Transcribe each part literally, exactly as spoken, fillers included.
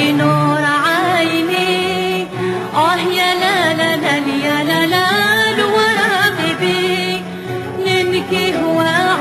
نور عيني. آه يا لا لا لا يا لا لا وراقبي ننكي هو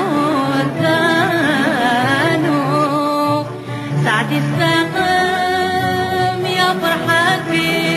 عودانو سعد السقم يا فرحتي.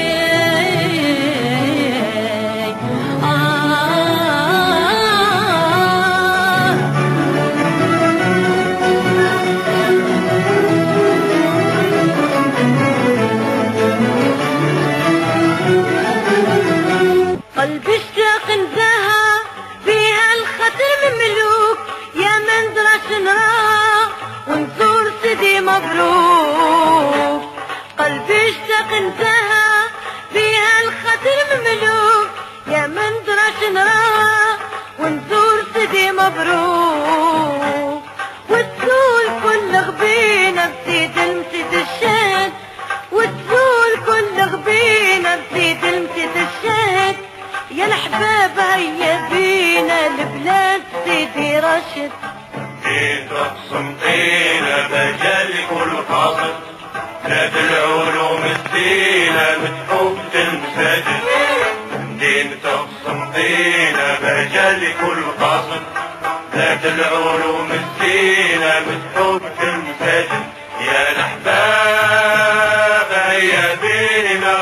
قلبي اشتاق انتهى فيها الخاطر مملوك يا منظرة شنراها ونزور سيدي مبروك. قلبي اشتاق انتهى فيها الخاطر مملوك يا منظرة شنراها ونزور سيدي مبروك. وتزول كل غبينة بزيد المسيد الشهد وتزول كل غبينة بزيد المسيد الشهد. يا الحباب هيا بينا لبلاد سيدي راشد. دين تقسم طينة بجال كل قاصد نادي العلوم الزينة متحوفة المساجد. دين تقسم طينة بجال كل قاصد نادي العلوم الزينة متحوفة المساجد. يا الأحباب هيا بينا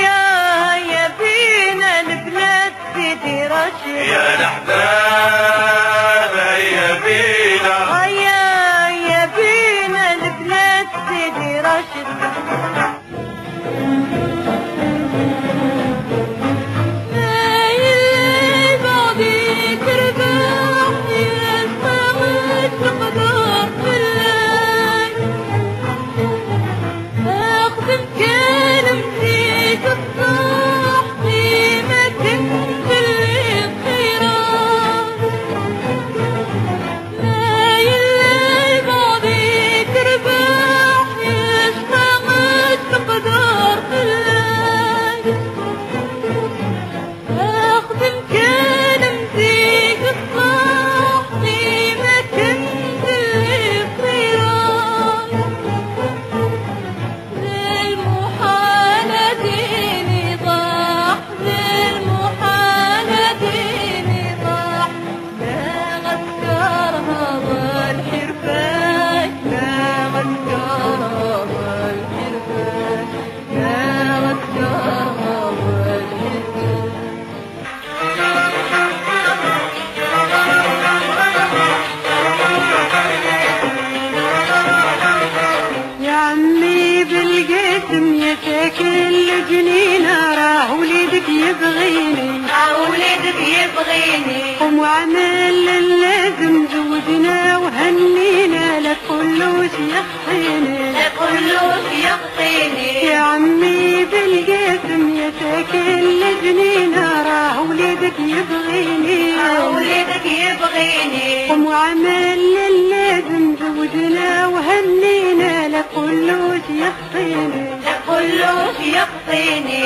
يا الأحباب هيا بينا هيا هيا بينا لبلاد سيدي راشد. ليل بعدي تربح يسمعك بقدر بالليل أخدم كلمتي تفصح في مكان كل جنينة راه وليدك يبغيني راه وليدك يبغيني. قوم وعمل اللازم زودنا وهنينا لا كلوش يخطيني لا كلوش يخطيني. يا عمي بالقاسم يا ساكن الجنينة راه وليدك يبغيني راه وليدك يبغيني. قوم وعمل اللازم زودنا وهنينا لا كلوش يخطيني لا كلوش يخطيني.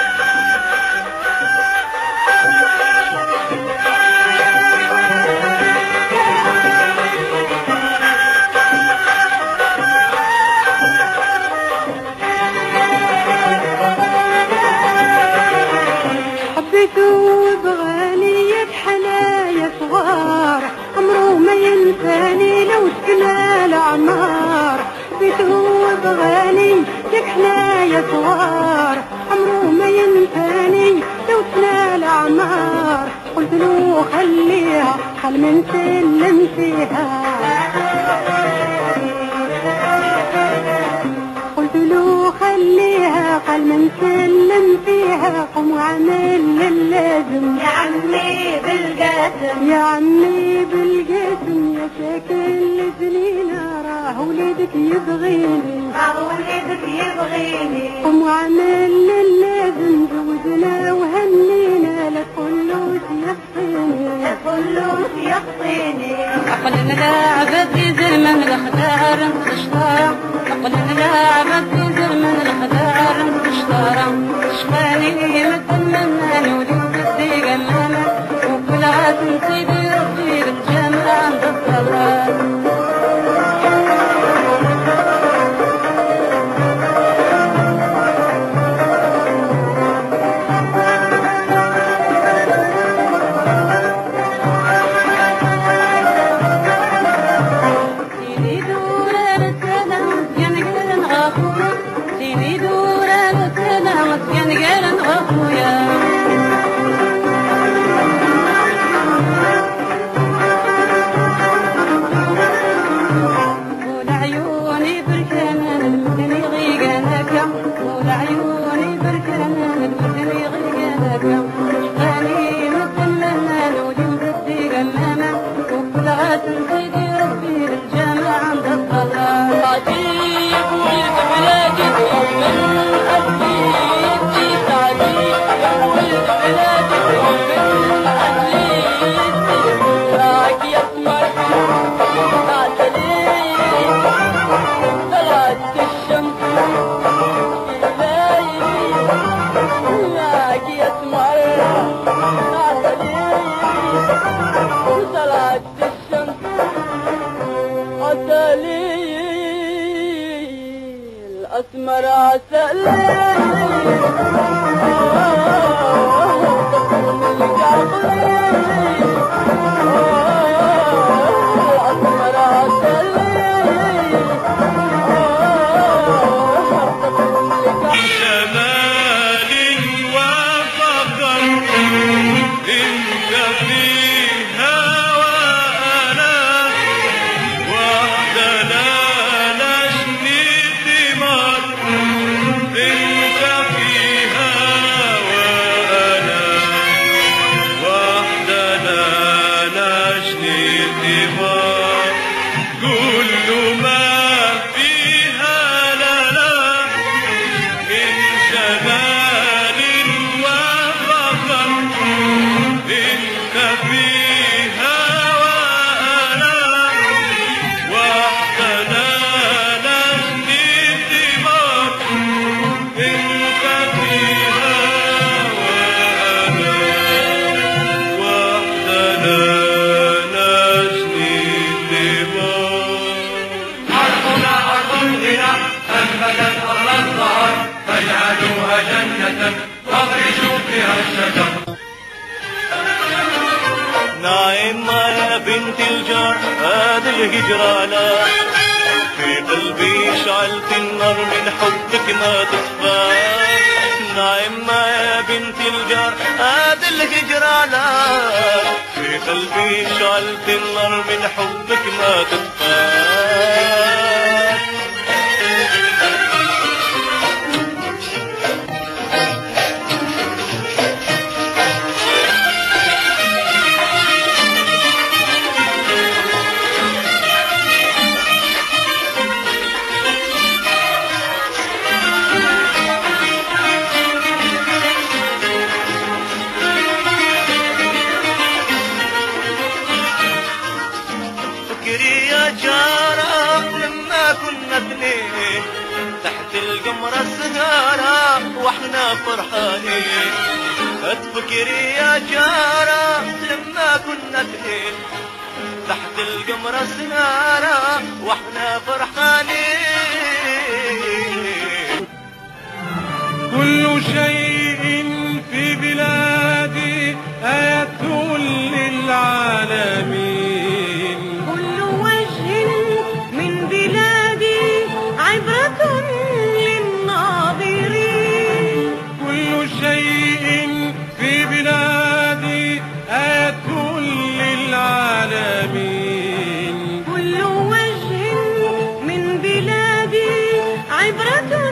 حبيته وبغاني بحنايا صغار عمره ما ينساني لو سكنا العمار. حبيته وبغاني بحنايا صغار عمره ما ينساني لو سكنا العمار. قلت له خليها خل من سلم فيها قلت له خليها قال من سلم فيها. قم وعمل اللازم يا عمي بالقاسم يا عمي بالقاسم يا ساكن الجنينة راه وليدك يبغيني راه وليدك يبغيني. قم وعمل اللازم زودنا وهنينا لا كلوش يخطيني لا كلوش يخطيني. عقلنا لعبت في زمن الخدار الشطارة عقلنا لعبت في زمن الخدار الشطارة. شقاني مثلنا نولد الديق الماما وكل عاد نسيبي ربي بالجامعة عند الصلاة. وين يدور السلام كان قال اخويا طول عيوني بركان المدن يغيقانك طول عيوني بركان المدن يغيقانك شقاني مثلنا لولي مبدي قمامة وكل غات سيدي ربي للجامع عند الصلاة عجيب ولد بلادي من أهليتي تعجيب ولد بلادي من أهليتي راك يسمر عسلي طلعت الشمس الليلي راك يسمر عسلي طلعت الشمس عسلي الأسمر عسلي جمال وفخر انت فيها وانا وحدنا نجني ثمار انت فيها وانا وحدنا نجني ثمار كل ما فيها لنا من جمال وفخر انت فيها وانا وحدنا نجني ثمار انت فيها وانا وحدنا نجني ثمار أرضنا أرض الغنى أنبتت أرض الظهر فاجعلوها جنة واغرسوا فيها الشجر. ناعمة يا بنت الجار هذا الهجرانة في قلبي شعلت النار من حبك ما تطفى ناعمة يا بنت الجار هذا الهجرانة في قلبي شعلت النار من حبك ما تطفى فكري يا جارة لما كنا اثنين تحت القمرة السهارة واحنا فرحانين تفكري يا جارة لما كنا اثنين تحت القمرة السهارة واحنا فرحانين كل شيء في بلادي آية للعالمين كل وجه من بلادي عبرة للناظرين كل شيء في بلادي آية للعالمين كل وجه من بلادي عبرة